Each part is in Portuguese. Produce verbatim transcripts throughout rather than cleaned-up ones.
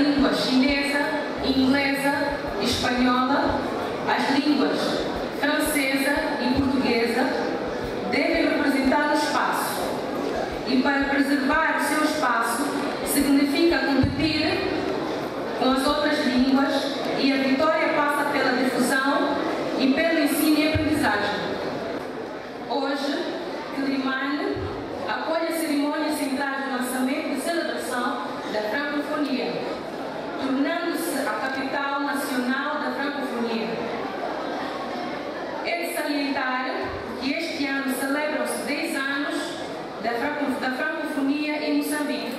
língua chinesa, inglesa, espanhola, as línguas francesa e portuguesa devem representar o espaço. E para preservar o seu espaço significa competir com as outras línguas, e a vitória passa pela difusão e pelo ensino e aprendizagem. Hoje, Quelimane acolhe a cerimônia central do lançamento e celebração da francofonia, tornando-se a capital nacional da francofonia. É de salientar que este ano celebram-se dez anos da, franco, da francofonia em Moçambique.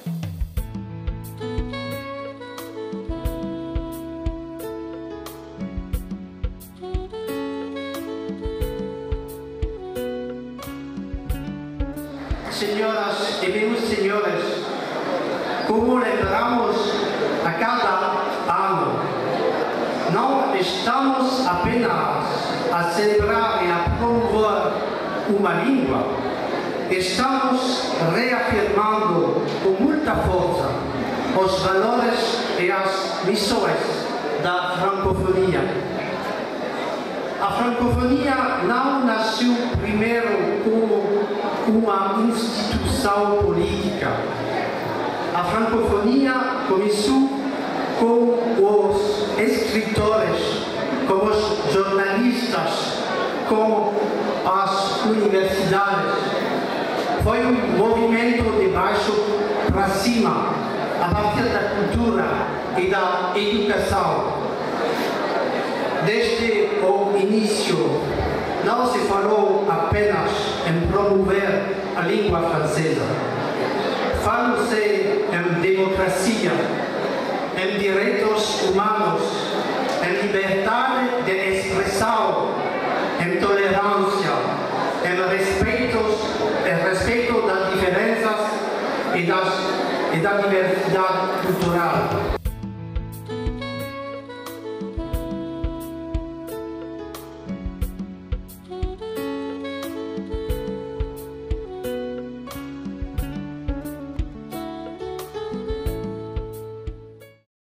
Senhoras e meus senhores, como lembramos a cada ano, não estamos apenas a celebrar e a promover uma língua, estamos reafirmando com muita força os valores e as missões da francofonia. A francofonia não nasceu primeiro como uma instituição política. A francofonia começou com os escritores, com os jornalistas, com as universidades. Foi um movimento de baixo para cima, a partir da cultura e da educação. Desde o início, não se falou apenas em promover a língua francesa. Falou-se em democracia, em direitos humanos, em liberdade de expressão, em tolerância, em respeito, em respeito das diferenças e, das, e da diversidade cultural.